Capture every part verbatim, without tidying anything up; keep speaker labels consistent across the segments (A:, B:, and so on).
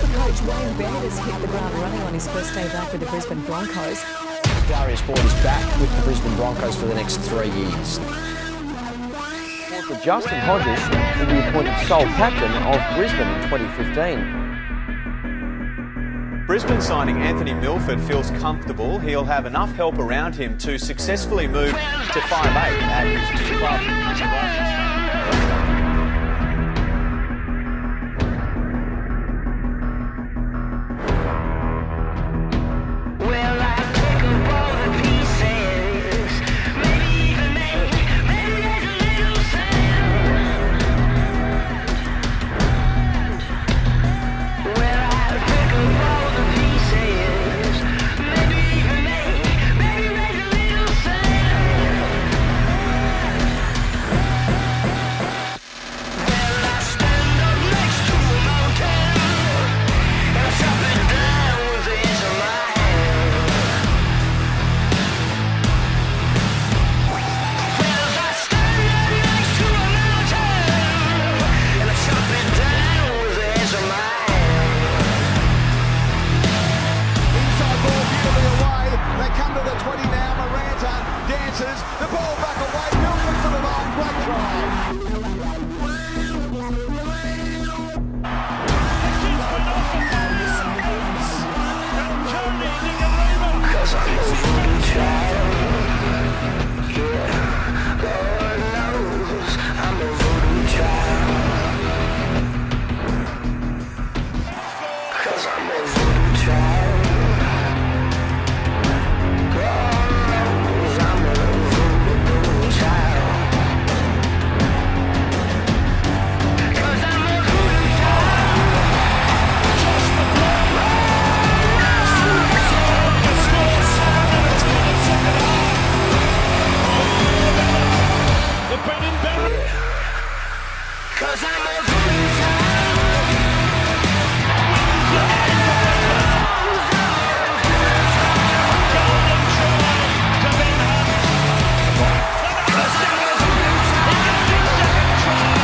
A: Coach Wayne Bennett has hit the ground running on his first day back with the Brisbane Broncos.
B: Darius Ford is back with the Brisbane Broncos for the next three years.
C: For Justin Hodges will be appointed sole captain of Brisbane in twenty fifteen.
D: Brisbane signing Anthony Milford feels comfortable. He'll have enough help around him to successfully move to five eight at his new club.
E: The ball back away, Milford for the line, great try. Cause I'm a voodoo child, yeah, Lord knows I'm a voodoo child. Cause I'm a voodoo child. Cause I'm a voodoo child. Golden try to Ben Hunt. Cause I'm a voodoo child.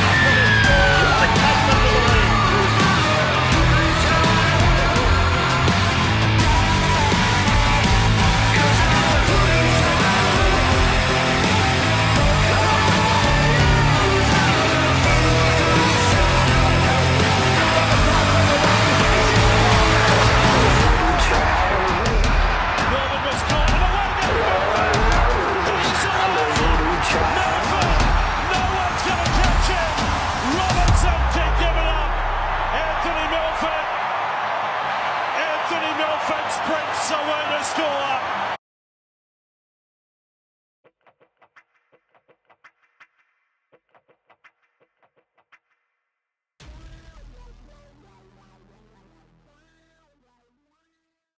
E: Anthony Milford sprints away to score.